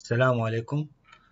السلام عليكم.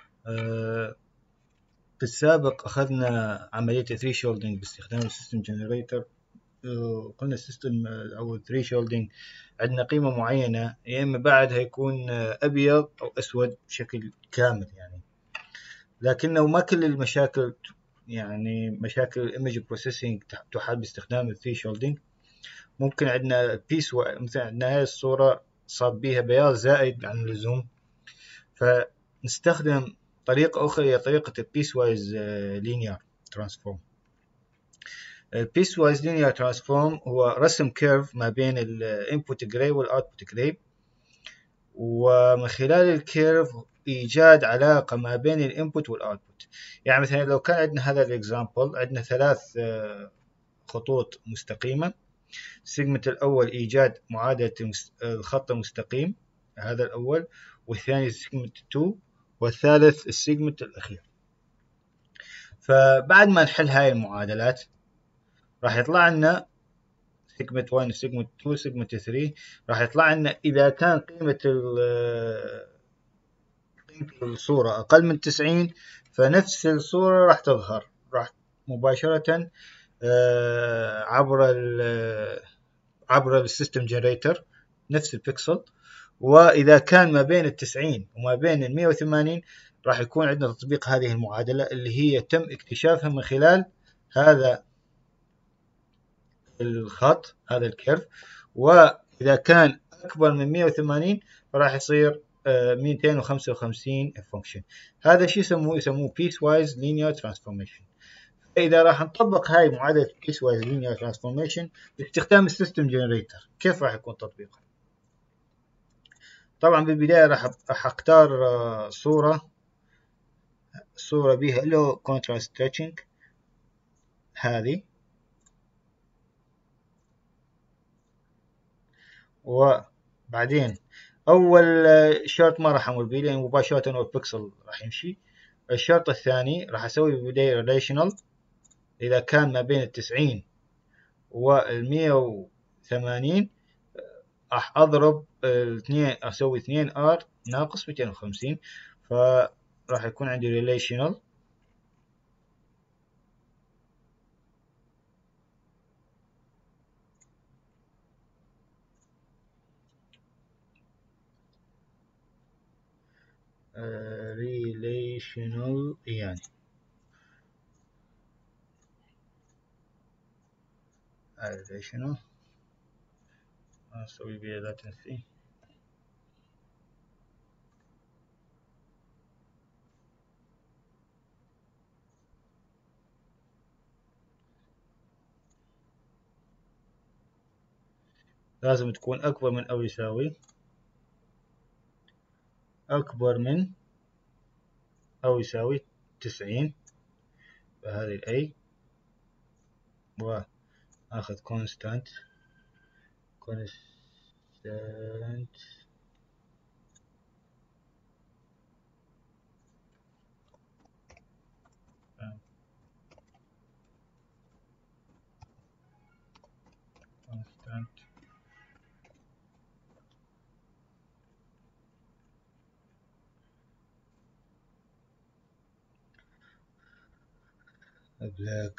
في السابق أخذنا عملية thresholding باستخدام السيستم جنريتور. قلنا السيستم أو thresholding عندنا قيمة معينة، يا إما بعد هيكون أبيض أو أسود بشكل كامل يعني، لكنه ما كل المشاكل يعني مشاكل الايمج بروسيسنج تحل باستخدام thresholding. ممكن عندنا بيس مثلا عندنا هاي الصورة صاب بيها بياض زائد عن اللزوم، فنستخدم طريقة أخرى هي طريقة البيس وايز لينير ترانسفورم. البيس وايز لينير ترانسفورم هو رسم كيرف ما بين الانبوت جراي والاوتبوت جراي، ومن خلال الكيرف إيجاد علاقة ما بين الانبوت والاوتبوت. يعني مثلا لو كان عندنا هذا الاكزامبل، عندنا ثلاث خطوط مستقيمة. السيجمنت الأول إيجاد معادلة الخط المستقيم، هذا الأول، والثاني السيجمنت 2، والثالث السيجمنت الأخير. فبعد ما نحل هاي المعادلات راح يطلع لنا سيجمنت 1 سيجمنت 2 سيجمنت 3. راح يطلع لنا إذا كان قيمة الصورة أقل من 90 فنفس الصورة راح تظهر، راح مباشرة عبر السيستم جنريتور نفس البكسل. وإذا كان ما بين 90 وما بين 180 راح يكون عندنا تطبيق هذه المعادلة اللي هي تم اكتشافها من خلال هذا الخط، هذا الكيرف. وإذا كان أكبر من 180 راح يصير 255 فانكشن. هذا شيء يسموه piecewise linear transformation. إذا راح نطبق هاي معادلة piecewise linear transformation باستخدام السيستم جنريتور، كيف راح يكون تطبيقها؟ طبعا بالبداية راح أختار صورة بها له contrast stretching هذه، وبعدين أول شرط ما راح أمر به لأن مباشرة هو البكسل راح يمشي. الشرط الثاني راح أسوي بالبداية relational. إذا كان ما بين 90 و180 راح أضرب الاثنين، أسوي 2R ناقص 250، فراح يكون عندي relational يعني relational أسوي بها latency لازم تكون أكبر من أو يساوي أكبر من أو يساوي 90، فهذه الأي، وآخذ constant black.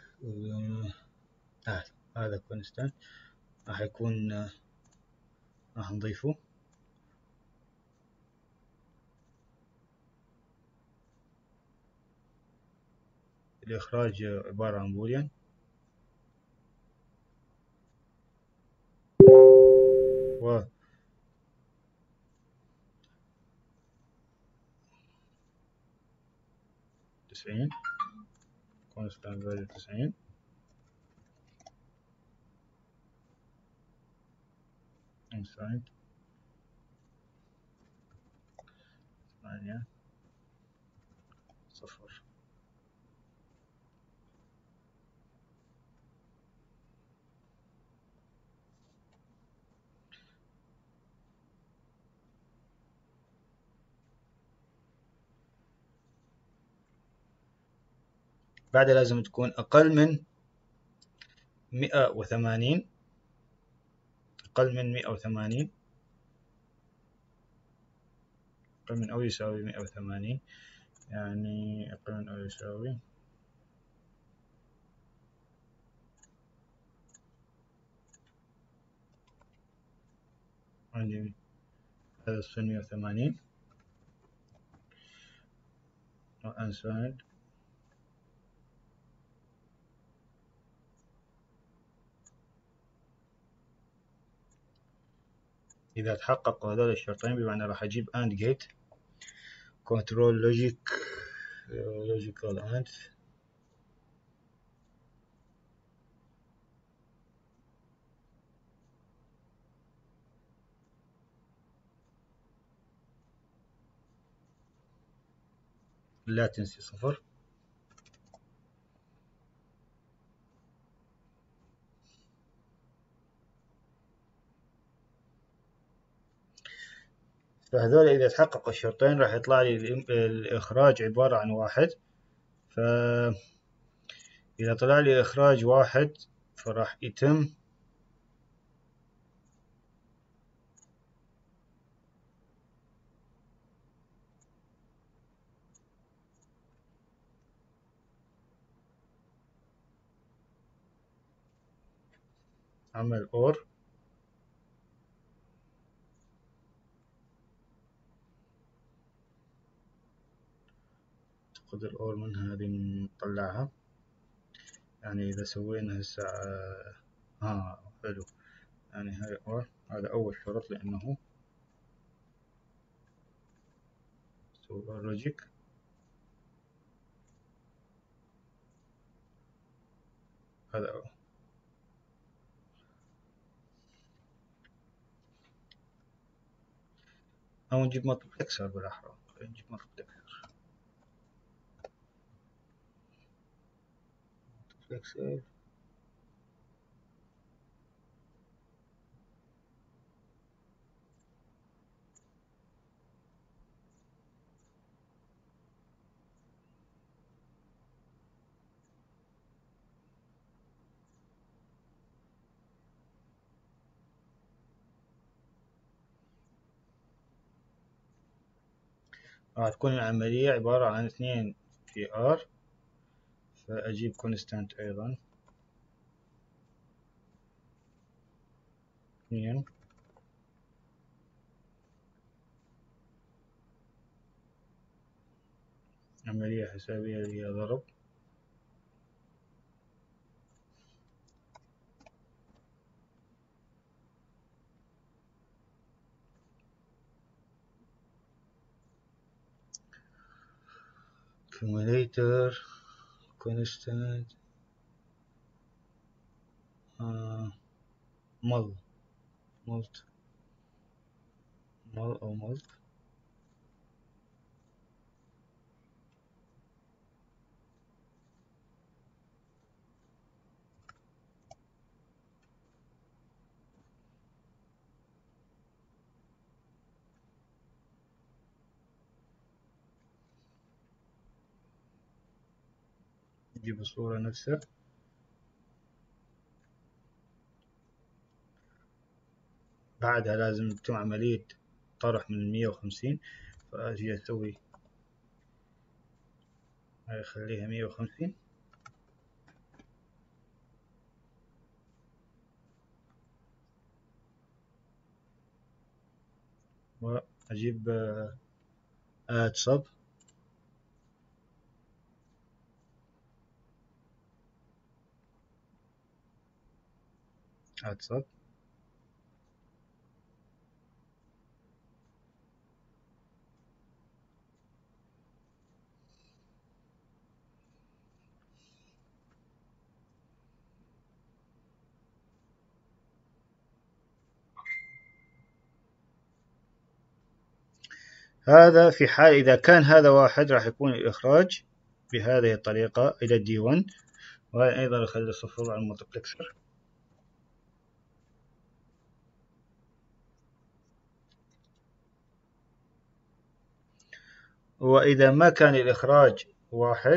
هذا constant راح يكون راح نضيفه. الإخراج عبارة عن بوليان، و 90 constant value 90 constant 8 صفر. بعدها لازم تكون أقل من 180، أقل من 180 أقل من أو يساوي 180، يعني أقل من أو يساوي عندي هذا الصفر 180 وأنسايد إذا تحققوا هذول الشرطين بمعنى راح أجيب AND gate control logical AND latency 0. فهذول إذا تحققوا الشرطين راح يطلع لي الإخراج عبارة عن واحد. فإذا طلع لي إخراج واحد فراح يتم عمل OR. أعتقد الأور من هذه نطلعها، يعني إذا سوينا هسه حلو، يعني هاي OR هذا أول شرط لأنه سوي OR لوجيك. هذا أول. أو نجيب مالتبلكسر بالأحرى، نجيب مالتبلكسر راح تكون العملية عبارة عن 2 في R، فأجيب كونستانت أيضا 2 عملية حسابية اللي هي ضرب accumulator constant ملت أو ملت. نجيب الصورة نفسها. بعدها لازم تتم عملية طرح من 150، فأجي أسوي هاي أخليها 150 وأجيب add sub هذا في حال إذا كان هذا واحد راح يكون الإخراج بهذه الطريقة إلى D1، وهذا أيضا أخلي صفر على الملتبلكسر. وإذا ما كان الإخراج واحد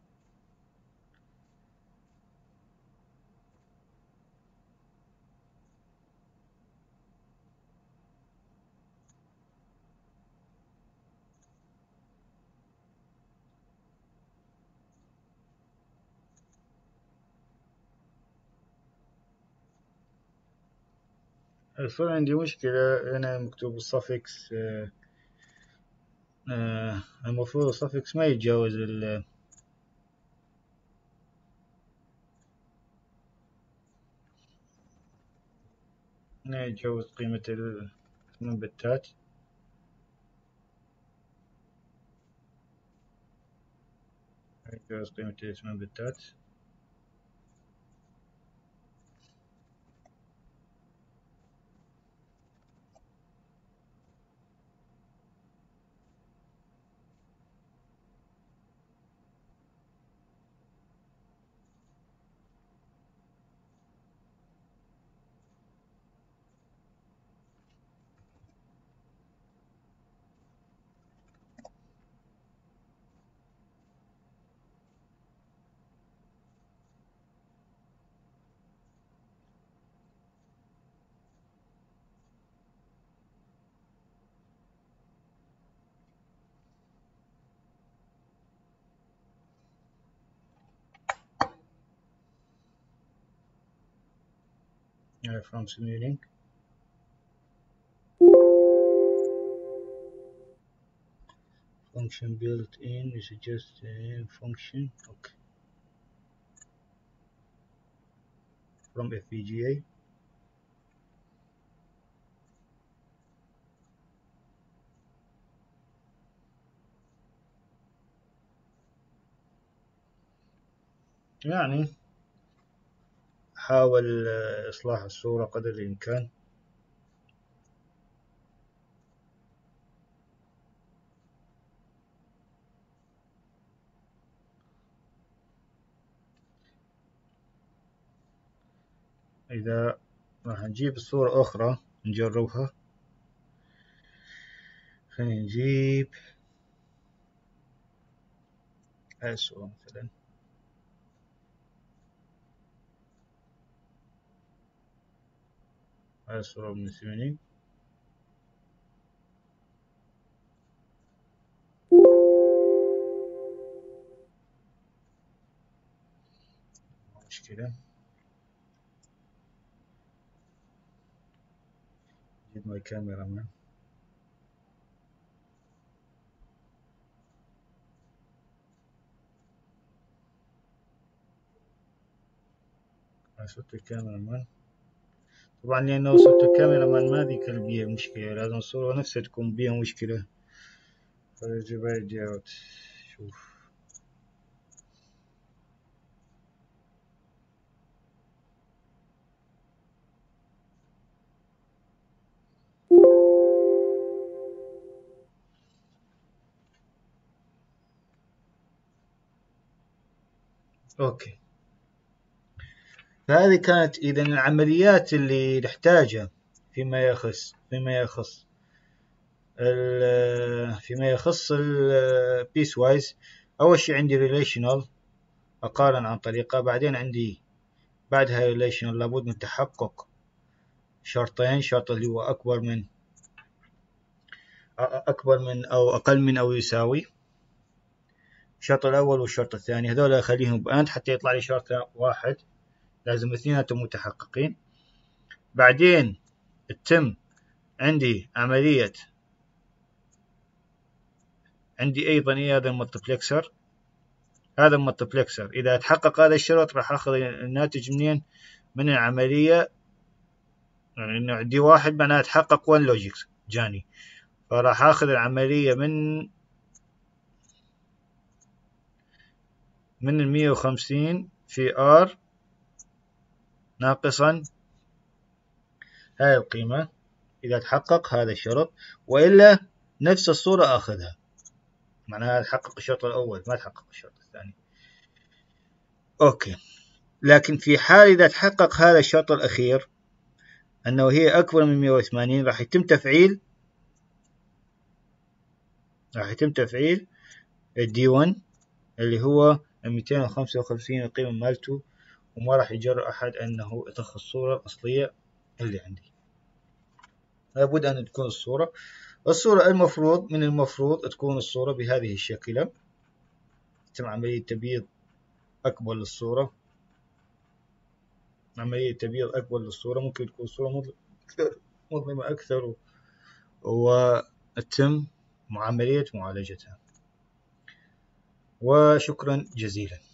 يصير عندي مشكلة، أنا مكتوب الصفكس المفروض الصفكس ما يتجاوز ما يتجاوز قيمة 8 بتات. ما يتجاوز قيمة 8 بتات. from simulating. Function built in, we suggest function, okay, from FPGA. يعني حاول إصلاح الصورة قدر الإمكان. إذا راح نجيب صورة أخرى نجربها، خلينا نجيب هاي الصورة مثلا. هاي الصورة بالنسبة لي مشكلة. جيب ماي كاميرا مان. صوت الكاميرا مان. طبعا لأنه صوت الكاميرا مان ما ذيك بيها مشكلة، لازم الصورة نفسها تكون بيها مشكلة. فيجب أوت. شوف أوكي. فهذه كانت إذا العمليات اللي نحتاجها فيما يخص البيس وايز. أول شيء عندي ريليشنال، أقارن عن طريقه. بعدين عندي بعدها ريليشنال لابد من تحقق شرطين، شرط اللي هو أكبر من أو أقل من أو يساوي. الشرط الأول والشرط الثاني هذول أخليهم بأند حتى يطلع لي شرط واحد، لازم اثنيناتهم متحققين. بعدين تتم عندي عملية، عندي أيضا هذا الملتبلكسر. هذا الملتبلكسر إذا تحقق هذا الشرط راح أخذ الناتج منين؟ من العملية. يعني إنه عندي واحد معناها تحقق 1 لوجيك جاني، فراح أخذ العملية من 150 في R ناقصا هاي القيمة إذا تحقق هذا الشرط، وإلا نفس الصورة أخذها، معناها تحقق الشرط الأول ما تحقق الشرط الثاني. أوكي. لكن في حال إذا تحقق هذا الشرط الأخير أنه هي أكبر من 180 راح يتم تفعيل الدي 1 اللي هو 255 القيمة مالته، وما راح يجرأ أحد أنه يطخ الصورة الأصلية اللي عندي. لابد أن تكون الصورة المفروض تكون الصورة بهذه الشكل. تم عملية تبييض أكبر للصورة. ممكن تكون صورة مظلمة أكثر وتتم عملية معالجتها. وشكرا جزيلا.